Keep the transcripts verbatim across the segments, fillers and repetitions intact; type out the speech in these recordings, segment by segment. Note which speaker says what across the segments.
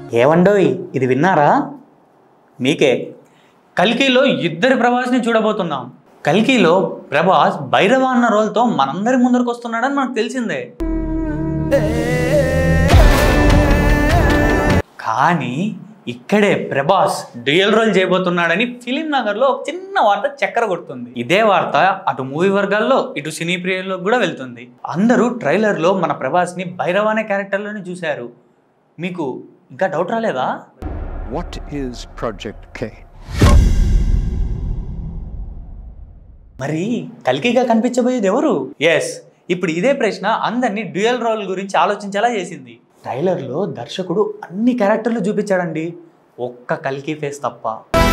Speaker 1: ఏవండోయ్ ఇది విన్నారా? మీకే. కల్కిలో ఇద్దరి ప్రభాస్ని చూడబోతున్నాం. కల్కిలో ప్రభాస్ భైరవ అన్న రోల్తో మనందరి ముందరకు వస్తున్నాడని మనకు తెలిసిందే. కానీ ఇక్కడే ప్రభాస్ డ్యూయల్ రోల్ చేయబోతున్నాడని ఫిలిం నగర్లో ఒక చిన్న వార్త చక్కర కొడుతుంది. ఇదే వార్త అటు మూవీ వర్గాల్లో ఇటు సినీ ప్రియుల్లో కూడా వెళ్తుంది. అందరూ ట్రైలర్లో మన ప్రభాస్ని భైరవ అనే క్యారెక్టర్లోనే చూశారు. మీకు ఇంకా డౌట్ రాలేదా?
Speaker 2: What is project K?
Speaker 1: మరి కల్కిగా కనిపించబోయేది ఎవరు? ఎస్, ఇప్పుడు ఇదే ప్రశ్న అందరినీ డ్యూయల్ రోల్ గురించి ఆలోచించేలా చేసింది. ట్రైలర్లో దర్శకుడు అన్ని క్యారెక్టర్లు చూపించాడండి, ఒక్క కల్కి ఫేస్ తప్ప.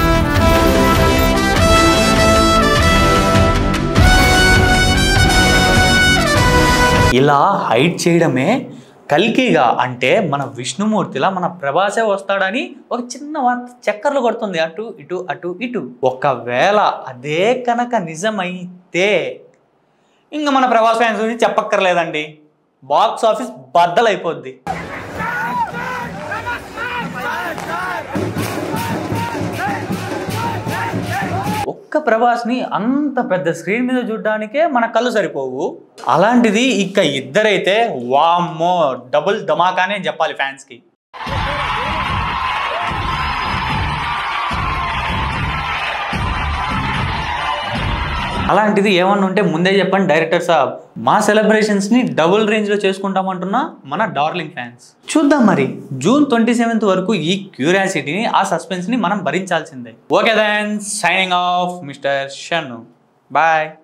Speaker 1: ఇలా హైడ్ చేయడమే కల్కిగా అంటే మన విష్ణుమూర్తిలా మన ప్రభాసే వస్తాడని ఒక చిన్న వార్త చక్కర్లు కొడుతుంది అటు ఇటు అటు ఇటు. ఒకవేళ అదే కనుక నిజమైతే ఇంకా మన ప్రభాస్ ఫ్యాన్స్ గురించి చెప్పక్కర్లేదండి, బాక్స్ ఆఫీస్ బద్దలైపోద్ది. ఒక్క ప్రభాస్ని అంత పెద్ద స్క్రీన్ మీద చూడడానికే మన కళ్ళు సరిపోవు. అలాంటిది ఇక ఇద్దరైతే వామ్మో డబుల్ ధమాకానే చెప్పాలి ఫ్యాన్స్కి. అలాంటిది ఏమన్నా ఉంటే ముందే చెప్పండి డైరెక్టర్ సాబ్. మా సెలబ్రేషన్స్ని డబుల్ రేంజ్లో చేసుకుంటామంటున్నా మన డార్లింగ్ ఫ్యాన్స్. చూద్దాం మరి జూన్ ట్వంటీ సెవెంత్ వరకు ఈ క్యూరియాసిటీని ఆ సస్పెన్స్ని మనం భరించాల్సిందే. Okay then, signing off mister Shannu. Bye.